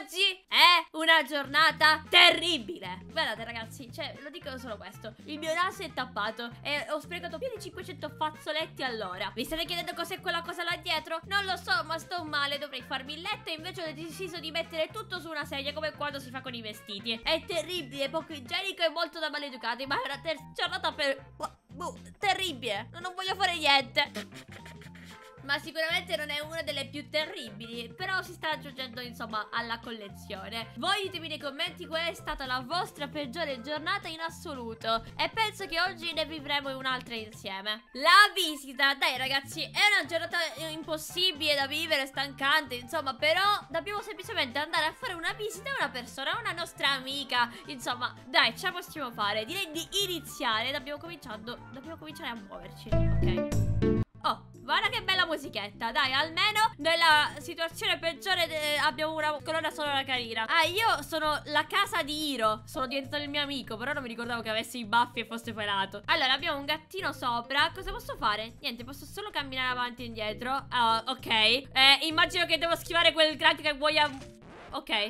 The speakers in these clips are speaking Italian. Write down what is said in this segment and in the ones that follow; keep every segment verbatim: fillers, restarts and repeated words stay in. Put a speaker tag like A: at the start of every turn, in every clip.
A: oggi è una giornata terribile. Guardate ragazzi, cioè, lo dico solo questo. Il mio naso è tappato e ho sprecato più di cinquecento fazzoletti all'ora. Vi state chiedendo cos'è quella cosa là dietro? Non lo so, ma sto male, dovrei farmi il letto e invece ho deciso di mettere tutto su una sedia come quando si fa con i vestiti. È terribile, poco igienico e molto da maleducati, ma è una ter- giornata per... Boh, terribile, non voglio fare niente. Ma sicuramente non è una delle più terribili, però si sta aggiungendo insomma alla collezione. Voi ditemi nei commenti qual è stata la vostra peggiore giornata in assoluto e penso che oggi ne vivremo un'altra insieme. La visita, dai ragazzi, è una giornata impossibile da vivere, stancante insomma, però dobbiamo semplicemente andare a fare una visita a una persona, una nostra amica. Insomma, dai, ce la possiamo fare. Direi di iniziare, dobbiamo cominciando, dobbiamo cominciare a muoverci, ok? Oh, guarda che bella musichetta. Dai, almeno nella situazione peggiore eh, abbiamo una colonna sonora carina. Ah, io sono la casa di Hiro. Sono diventato il mio amico, però non mi ricordavo che avesse i baffi e fosse pelato. Allora, abbiamo un gattino sopra. Cosa posso fare? Niente, posso solo camminare avanti e indietro. uh, Ok, eh, immagino che devo schivare quel granchio che vuoi a... Ok.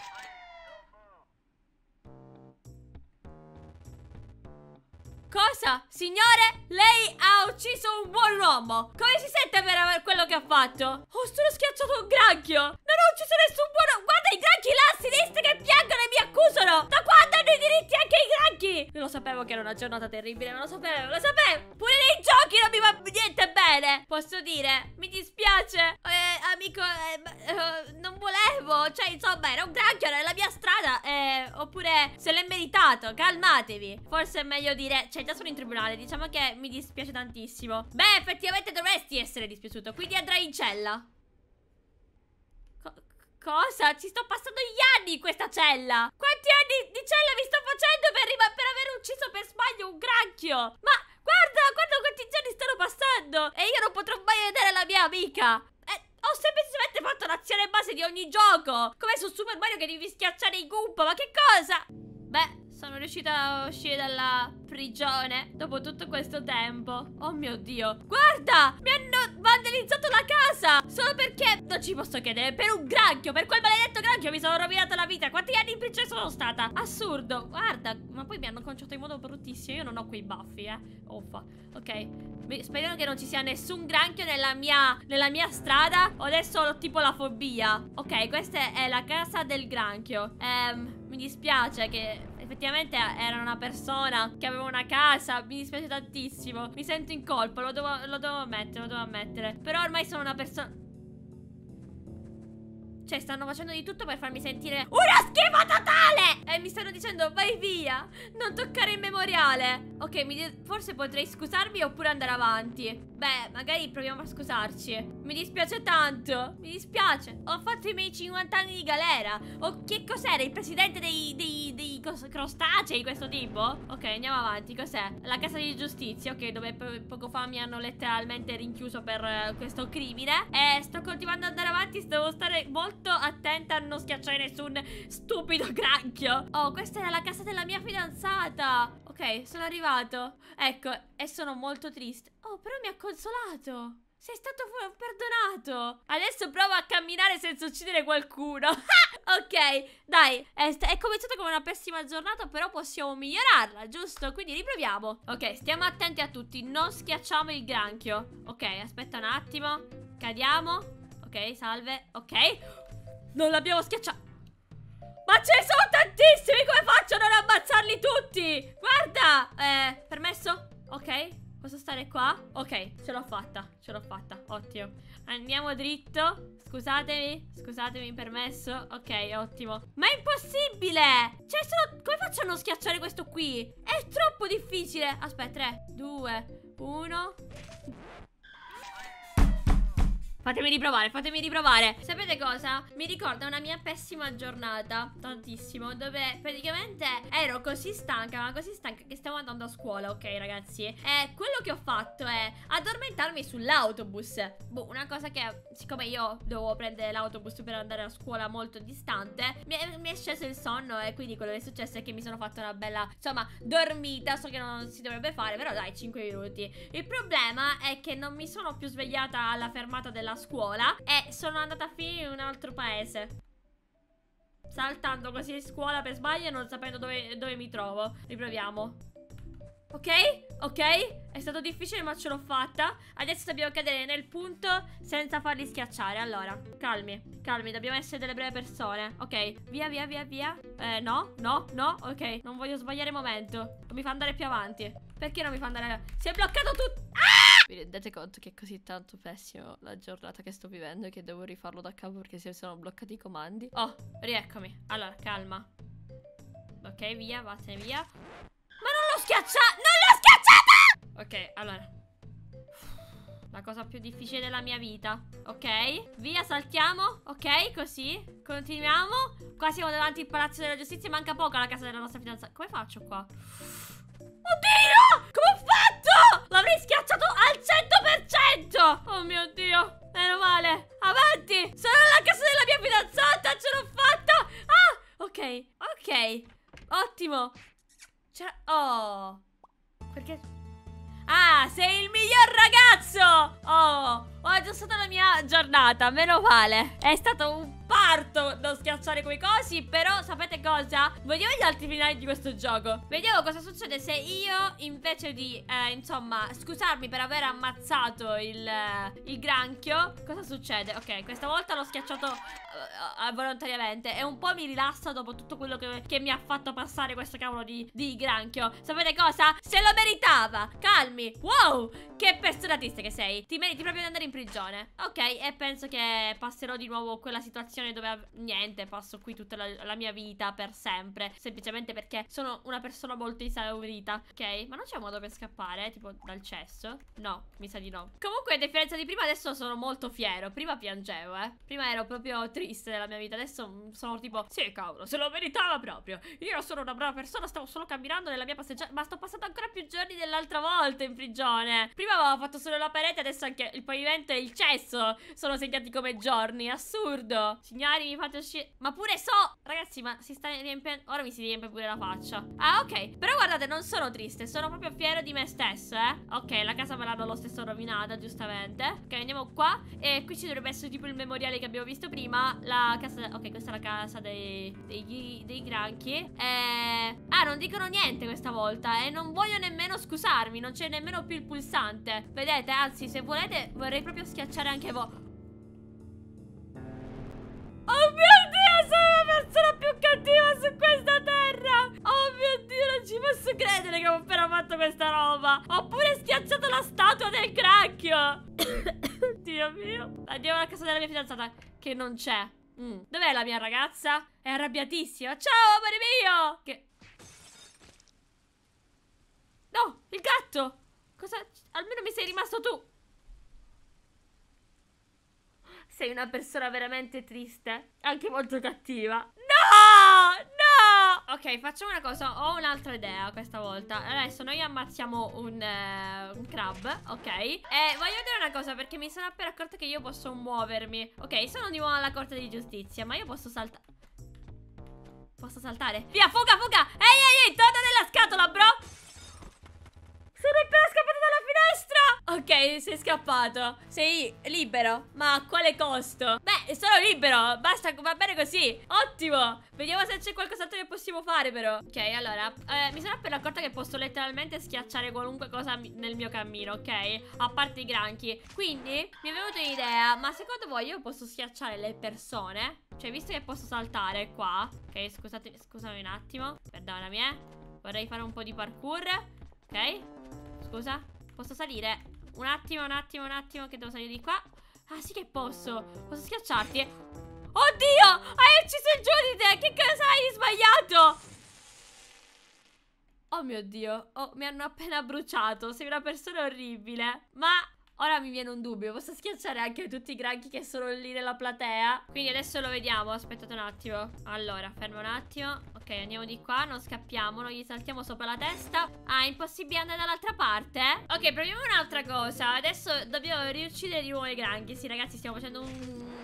A: Cosa? Signore, lei ha ucciso un buon uomo. Come si sente per quello che ha fatto? Oh, sono schiacciato un granchio. Non ho ucciso nessun buon uomo. Guarda i granchi là a sinistra che piangono e mi accusano. Da quando hanno i diritti anche i granchi? Non lo sapevo che era una giornata terribile. Non lo sapevo, lo sapevo. Pure nei giochi non mi va niente bene. Posso dire, mi dispiace eh, amico, eh, eh, non volevo. Cioè, insomma, era un granchio nella mia strada eh, oppure se l'è meritato. Calmatevi. Forse è meglio dire... Cioè, già sono in tribunale, diciamo che mi dispiace tantissimo. Beh, effettivamente dovresti essere dispiaciuto, quindi andrai in cella. Co cosa? Ci sto passando gli anni in questa cella. Quanti anni di cella mi sto facendo per, per aver ucciso per sbaglio un granchio? Ma guarda, guarda quanti giorni stanno passando e io non potrò mai vedere la mia amica. Eh, ho semplicemente fatto l'azione base di ogni gioco, come su Super Mario che devi schiacciare i Goomba. Ma che cosa? Beh, sono riuscita a uscire dalla prigione dopo tutto questo tempo. Oh mio Dio. Guarda, mi hanno vandalizzato la casa solo perché, non ci posso credere, per un granchio, per quel maledetto granchio mi sono rovinata la vita. Quanti anni in prigione sono stata? Assurdo. Guarda, ma poi mi hanno conciato in modo bruttissimo. Io non ho quei baffi, eh. Uffa. Ok, speriamo che non ci sia nessun granchio nella mia, nella mia strada. O adesso ho tipo la fobia. Ok, questa è la casa del granchio. Ehm, mi dispiace che effettivamente era una persona che aveva una casa. Mi dispiace tantissimo. Mi sento in colpa, lo devo, lo devo ammettere, lo devo ammettere. Però ormai sono una persona... Cioè, stanno facendo di tutto per farmi sentire una schifa totale! E mi stanno dicendo, vai via, non toccare il memoriale. Ok, mi forse potrei scusarmi oppure andare avanti. Beh, magari proviamo a scusarci. Mi dispiace tanto, mi dispiace. Ho fatto i miei cinquanta anni di galera. O che cos'era? Il presidente dei, dei, dei crostacei, questo tipo? Ok, andiamo avanti, cos'è? La casa di giustizia, ok, dove po poco fa mi hanno letteralmente rinchiuso per uh, questo crimine. E sto continuando ad andare avanti, devo stare molto attenta a non schiacciare nessun stupido granchio. Oh, questa era la casa della mia fidanzata. Ok, sono arrivato. Ecco, e sono molto triste. Oh, però mi ha consolato. Sei stato perdonato. Adesso provo a camminare senza uccidere qualcuno. Ok, dai, è, è cominciata come una pessima giornata, però possiamo migliorarla, giusto? Quindi riproviamo. Ok, stiamo attenti a tutti, non schiacciamo il granchio. Ok, aspetta un attimo. Cadiamo. Ok, salve. Ok, non l'abbiamo schiacciato. Ma ce ne sono tantissimi, come faccio a non ammazzarli tutti? Guarda, eh, permesso? Ok, posso stare qua? Ok, ce l'ho fatta, ce l'ho fatta, ottimo. Andiamo dritto. Scusatemi, scusatemi, permesso. Ok, ottimo. Ma è impossibile! Cioè, sono... come faccio a non schiacciare questo qui? È troppo difficile. Aspetta, tre, due, uno. Fatemi riprovare, fatemi riprovare. Sapete cosa? Mi ricorda una mia pessima giornata, tantissimo, dove praticamente ero così stanca, ma così stanca che stavo andando a scuola, ok ragazzi? E quello che ho fatto è addormentarmi sull'autobus. Boh, una cosa che, siccome io dovevo prendere l'autobus per andare a scuola molto distante, mi è, mi è sceso il sonno e quindi quello che è successo è che mi sono fatta una bella, insomma, dormita. So che non si dovrebbe fare, però dai, cinque minuti. Il problema è che non mi sono più svegliata alla fermata della scuola e sono andata a finire in un altro paese. saltando così in scuola per sbaglio, non sapendo dove, dove mi trovo. Riproviamo. Ok, ok, è stato difficile ma ce l'ho fatta. Adesso dobbiamo cadere nel punto senza farli schiacciare. Allora, calmi, calmi, dobbiamo essere delle brave persone. Ok, via, via, via, via. Eh, no, no, no, ok, non voglio sbagliare momento. Non mi fa andare più avanti. Perché non mi fa andare? Si è bloccato tutto. Ah! Vi rendete conto che è così tanto pessimo la giornata che sto vivendo e che devo rifarlo da capo perché si sono bloccati i comandi? Oh, rieccomi. Allora, calma. Ok, via, vattene via. Ma non l'ho schiacciata! Non l'ho schiacciata! Ok, allora. La cosa più difficile della mia vita. Ok, via, saltiamo. Ok, così. Continuiamo. Qua siamo davanti al Palazzo della Giustizia. Manca poco alla casa della nostra fidanzata. Come faccio qua? Oddio! Come ho fatto? L'avrei schiacciato al cento per cento! Oh mio Dio, meno male. Avanti, sono alla casa della mia fidanzata. Ce l'ho fatta. Ah, ok, ok. Ottimo. C'era... Oh, perché... Ah, sei il miglior ragazzo. Oh, ho aggiustato la mia giornata. Meno male. È stato un parto non schiacciare quei cosi. Però sapete cosa? Vediamo gli altri finali di questo gioco. Vediamo cosa succede se io invece di eh, insomma scusarmi per aver ammazzato il, eh, il granchio. Cosa succede? Ok, questa volta l'ho schiacciato uh, uh, volontariamente. E un po' mi rilassa dopo tutto quello che, che mi ha fatto passare questo cavolo di, di granchio. Sapete cosa? Se lo meritava. Calmi. Wow, che persona triste che sei. Ti meriti proprio di andare in prigione. Ok, e penso che passerò di nuovo quella situazione dove niente, passo qui tutta la, la mia vita per sempre, semplicemente perché sono una persona molto esaurita. Ok, ma non c'è modo per scappare, eh? Tipo dal cesso? No, mi sa di no. Comunque a differenza di prima adesso sono molto fiero. Prima piangevo, eh prima ero proprio triste della mia vita. Adesso sono tipo, sì cavolo, se lo meritava proprio. Io sono una brava persona, stavo solo camminando nella mia passeggiata. Ma sto passando ancora più giorni dell'altra volta in prigione. Prima avevo fatto solo la parete, adesso anche il pavimento e il cesso sono segnati come giorni. Assurdo. Signori, mi fate uscire. Ma pure so. Ragazzi, ma si sta riempiendo. Ora mi si riempie pure la faccia. Ah, ok. Però guardate, non sono triste, sono proprio fiero di me stesso, eh ok, la casa me l'hanno lo stesso rovinata, giustamente. Ok, andiamo qua. E qui ci dovrebbe essere tipo il memoriale che abbiamo visto prima. La casa. Ok, questa è la casa dei Dei, dei granchi. E... Ah, non dicono niente questa volta. E non voglio nemmeno scusarmi. Non c'è nemmeno più il pulsante. Vedete, anzi, se volete vorrei proprio schiacciare anche voi. Oh mio Dio, sono la persona più cattiva su questa terra. Oh mio Dio, non ci posso credere che ho appena fatto questa roba. Ho pure schiacciato la statua del granchio. Dio mio. Andiamo alla casa della mia fidanzata, che non c'è. mm. Dov'è la mia ragazza? È arrabbiatissima. Ciao, amore mio. Che... No, il gatto. Cosa? Almeno mi sei rimasto tu. Sei una persona veramente triste. Anche molto cattiva. No! No! Ok, facciamo una cosa. Ho un'altra idea questa volta. Adesso noi ammazziamo un, uh, un crab. Ok. E voglio dire una cosa, perché mi sono appena accorta che io posso muovermi. Ok, sono di nuovo alla Corte di Giustizia, ma io posso saltare. Posso saltare? Via, fuga, fuga. Ehi, ehi, ehi, torna nella scatola, bro. Sono appena scappato dalla finestra. Ok, sei scappato. Sei libero. Ma a quale costo? Beh, sono libero. Basta, va bene così. Ottimo. Vediamo se c'è qualcos'altro che possiamo fare però. Ok, allora eh, mi sono appena accorta che posso letteralmente schiacciare qualunque cosa nel mio cammino, ok? A parte i granchi. Quindi mi è venuta un'idea. Ma secondo voi io posso schiacciare le persone? Cioè, visto che posso saltare qua. Ok, scusate, scusami un attimo. Perdonami, eh vorrei fare un po' di parkour. Ok, scusa, posso salire? Un attimo, un attimo, un attimo, che devo salire di qua. Ah, sì che posso. Posso schiacciarti. Oddio, hai ucciso il giudice. Che cosa hai sbagliato? Oh mio Dio, oh, mi hanno appena bruciato. Sei una persona orribile. Ma ora mi viene un dubbio. Posso schiacciare anche tutti i granchi che sono lì nella platea? Quindi adesso lo vediamo. Aspettate un attimo. Allora, fermo un attimo. Ok, andiamo di qua, non scappiamo, non gli saltiamo sopra la testa. Ah, è impossibile andare dall'altra parte? Ok, proviamo un'altra cosa. Adesso dobbiamo riuccidere di nuovo i granchi. Sì, ragazzi, stiamo facendo un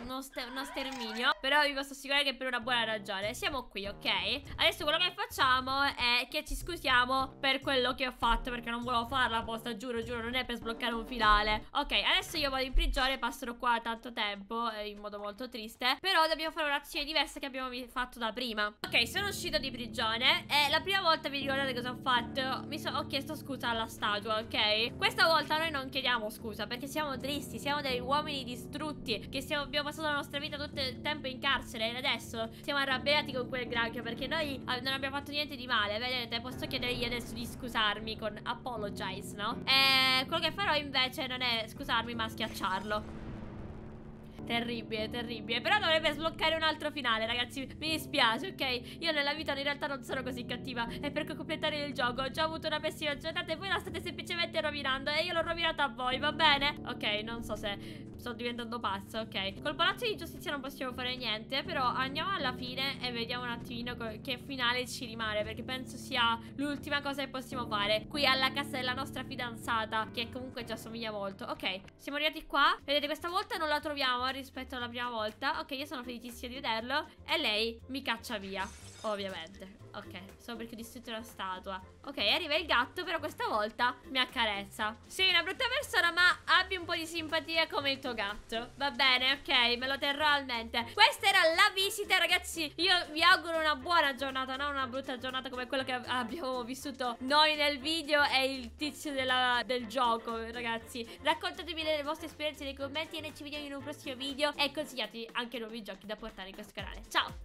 A: uno, st uno sterminio. Però vi posso assicurare che per una buona ragione. Siamo qui, ok? Adesso quello che facciamo è che ci scusiamo per quello che ho fatto, perché non volevo farla apposta, giuro, giuro, non è per sbloccare un finale. Ok, adesso io vado in prigione, passerò qua tanto tempo, eh, in modo molto triste. Però dobbiamo fare un'azione diversa che abbiamo fatto da prima. Ok, sono uscito di prigione e la prima volta vi ricordate cosa ho fatto? Mi so ho chiesto scusa alla statua, ok? Questa volta noi non chiediamo scusa perché siamo tristi, siamo degli uomini distrutti, che siamo, abbiamo passato la nostra vita tutto il tempo in carcere e adesso siamo arrabbiati con quel granchio perché noi non abbiamo fatto niente di male, vedete? Posso chiedergli adesso di scusarmi con apologize, no? E quello che farò invece non è scusarmi ma schiacciarlo. Terribile, terribile. Però dovrebbe sbloccare un altro finale, ragazzi. Mi dispiace, ok? Io nella vita in realtà non sono così cattiva. E per completare il gioco ho già avuto una pessima giornata e voi la state semplicemente rovinando. E io l'ho rovinata a voi, va bene? Ok, non so se sto diventando pazza, ok. Col palazzo di giustizia non possiamo fare niente. Però andiamo alla fine e vediamo un attimino che finale ci rimane, perché penso sia l'ultima cosa che possiamo fare qui alla casa della nostra fidanzata, che comunque ci assomiglia molto. Ok, siamo arrivati qua. Vedete, questa volta non la troviamo rispetto alla prima volta. Ok, io sono felicissima di vederlo. E lei mi caccia via, ovviamente. Ok, solo perché ho distrutto una statua. Ok, arriva il gatto, però questa volta mi accarezza. Sei una brutta persona, ma abbi un po' di simpatia come il tuo gatto. Va bene, ok, me lo terrò a mente. Questa era la visita, ragazzi. Io vi auguro una buona giornata, non una brutta giornata come quella che abbiamo vissuto noi nel video e il tizio della, del gioco, ragazzi. Raccontatemi le vostre esperienze nei commenti e noi ci vediamo in un prossimo video e consigliatevi anche nuovi giochi da portare in questo canale. Ciao!